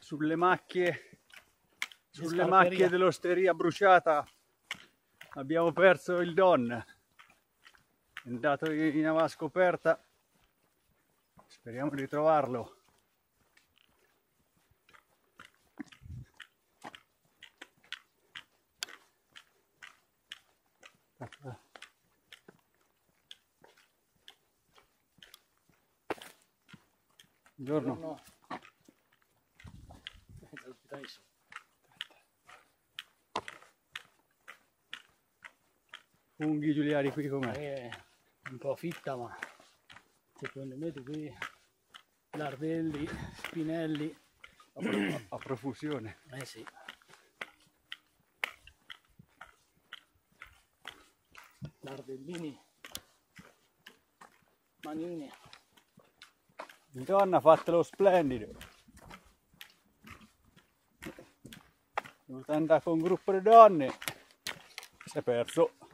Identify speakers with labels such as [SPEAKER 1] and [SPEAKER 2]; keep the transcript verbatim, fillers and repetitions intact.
[SPEAKER 1] sulle macchie, sulle macchie dell'osteria bruciata abbiamo perso il Don, è andato in ava scoperta, speriamo di trovarlo. Buongiorno. Funghi Giuliani qui com'è?
[SPEAKER 2] È un po' fitta, ma secondo me qui lardelli, spinelli
[SPEAKER 1] a, pro a profusione.
[SPEAKER 2] Eh sì. Lardellini, manine.
[SPEAKER 1] Il Don ha fatto lo splendido. È dovuto andare con un gruppo di donne. Si è perso.